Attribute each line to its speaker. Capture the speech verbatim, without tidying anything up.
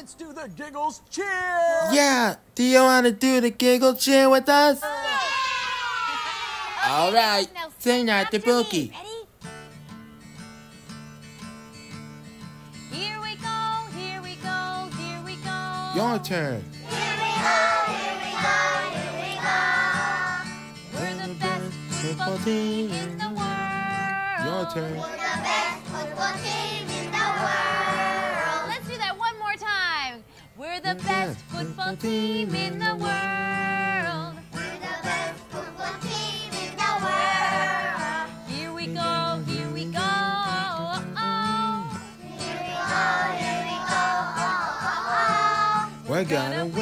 Speaker 1: let's do the Giggles cheer!
Speaker 2: Yeah! Do you want to do the Giggle cheer with us?
Speaker 3: Yeah.
Speaker 2: All right.
Speaker 3: Now
Speaker 2: Sing out the
Speaker 3: after me.
Speaker 2: boogie.
Speaker 3: Ready? Here we go, here we go, here we go.
Speaker 2: Your turn.
Speaker 3: Here we go, here we go, here we go. We're the best football team in the world.
Speaker 2: Your turn.
Speaker 3: We're the best football team in the world. Let's do that one more time. We're the best football team in the world. We're the best football team in the world. Here we go, here we go. Oh, here we go, here we go. Oh, oh, oh.
Speaker 2: We're gonna win.